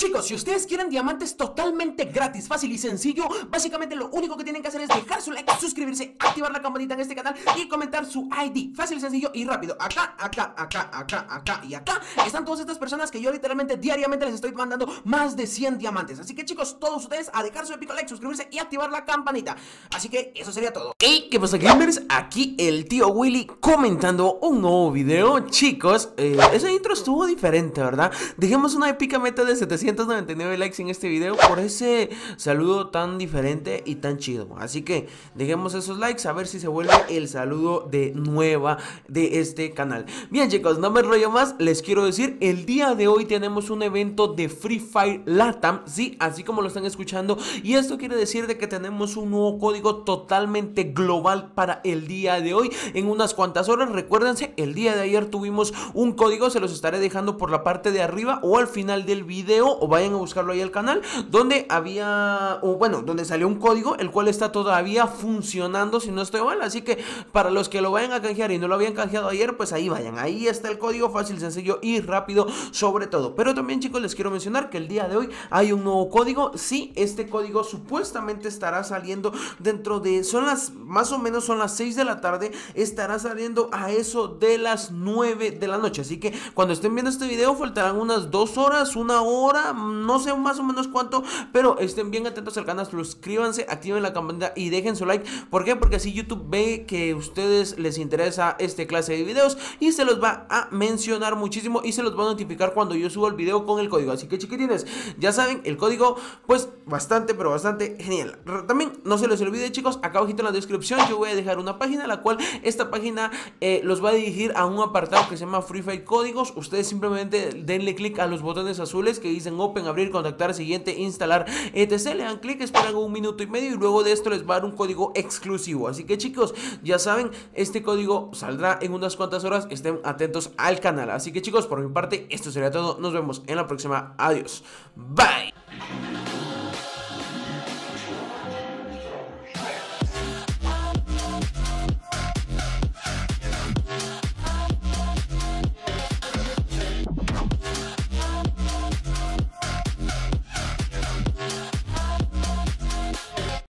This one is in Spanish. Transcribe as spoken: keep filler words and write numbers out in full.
Chicos, si ustedes quieren diamantes totalmente gratis, fácil y sencillo, básicamente lo único que tienen que hacer es dejar su like, suscribirse, activar la campanita en este canal y comentar su I D. Fácil, sencillo y rápido. Acá, acá, acá, acá, acá y acá están todas estas personas que yo literalmente diariamente les estoy mandando más de cien diamantes. Así que chicos, todos ustedes a dejar su épico like, suscribirse y activar la campanita. Así que eso sería todo. Hey, ¿qué pasa, gamers? Aquí el tío Willy comentando un nuevo video. Chicos, eh, ese intro estuvo diferente, ¿verdad? Dejemos una épica meta de setecientos noventa y nueve likes en este video por ese saludo tan diferente y tan chido. Así que dejemos esos likes a ver si se vuelve el saludo de nueva de este canal. Bien, chicos, no me enrollo más. Les quiero decir, el día de hoy tenemos un evento de Free Fire Latam, sí, así como lo están escuchando. Y esto quiere decir de que tenemos un nuevo código totalmente global para el día de hoy. En unas cuantas horas, recuérdense, el día de ayer tuvimos un código, se los estaré dejando por la parte de arriba o al final del video, o vayan a buscarlo ahí al canal, donde había, o bueno, donde salió un código, el cual está todavía funcionando, si no estoy mal. Así que para los que lo vayan a canjear y no lo habían canjeado ayer, pues ahí vayan, ahí está el código, fácil, sencillo y rápido sobre todo. Pero también, chicos, les quiero mencionar que el día de hoy hay un nuevo código. Sí, este código supuestamente estará saliendo dentro de, son las, más o menos son las seis de la tarde, estará saliendo a eso de las nueve de la noche. Así que cuando estén viendo este video faltarán unas dos horas, una hora, no sé más o menos cuánto, pero estén bien atentos al canal, suscríbanse, activen la campanita y dejen su like. ¿Por qué? Porque así YouTube ve que a ustedes les interesa este clase de videos y se los va a mencionar muchísimo y se los va a notificar cuando yo suba el video con el código. Así que, chiquitines, ya saben, el código pues bastante pero bastante genial. También no se les olvide, chicos, acá abajito en la descripción yo voy a dejar una página, la cual esta página eh, los va a dirigir a un apartado que se llama Free Fire Códigos. Ustedes simplemente denle clic a los botones azules que dicen Open, abrir, contactar, siguiente, instalar, etcétera. Le dan clic, esperan un minuto y medio y luego de esto les va a dar un código exclusivo. Así que, chicos, ya saben, este código saldrá en unas cuantas horas, estén atentos al canal. Así que, chicos, por mi parte esto sería todo, nos vemos en la próxima, adiós, bye.